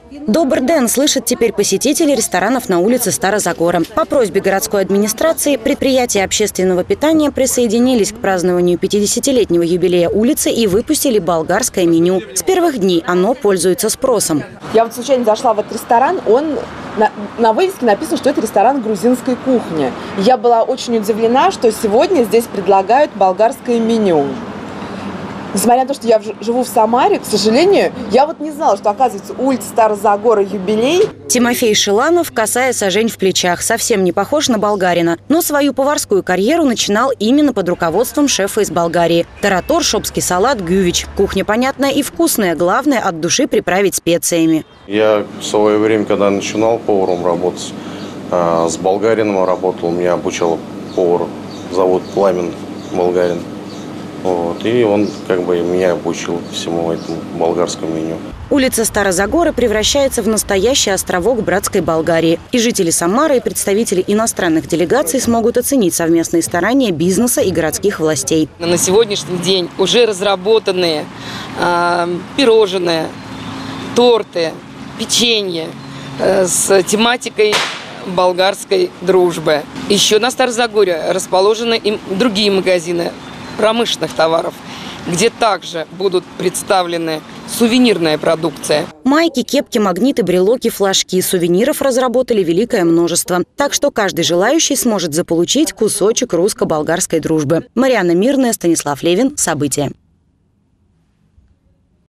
Добрый день слышат теперь посетители ресторанов на улице Старозагора. По просьбе городской администрации предприятия общественного питания присоединились к празднованию 50-летнего юбилея улицы и выпустили болгарское меню. С первых дней оно пользуется спросом. Я вот случайно зашла в этот ресторан, на вывеске написано, что это ресторан грузинской кухни. Я была очень удивлена, что сегодня здесь предлагают болгарское меню. Несмотря на то, что я живу в Самаре, к сожалению, я вот не знала, что, оказывается, улица Старозагора юбилей. Тимофей Шиланов, косая сажень в плечах, совсем не похож на болгарина. Но свою поварскую карьеру начинал именно под руководством шефа из Болгарии. Таратор, шопский салат, гювич. Кухня понятная и вкусная, главное от души приправить специями. Я в свое время, когда начинал поваром работать, с болгарином работал, меня обучал повар, зовут Пламен Болгарин. Вот, и он меня обучил всему этому болгарскому меню. Улица Старозагора превращается в настоящий островок братской Болгарии. И жители Самары, и представители иностранных делегаций смогут оценить совместные старания бизнеса и городских властей. На сегодняшний день уже разработанные пирожные, торты, печенье с тематикой болгарской дружбы. Еще на Старозагоре расположены и другие магазины промышленных товаров, где также будут представлены сувенирная продукция. Майки, кепки, магниты, брелоки, флажки. Сувениров разработали великое множество. Так что каждый желающий сможет заполучить кусочек русско-болгарской дружбы. Марьяна Мирная, Станислав Левин. События.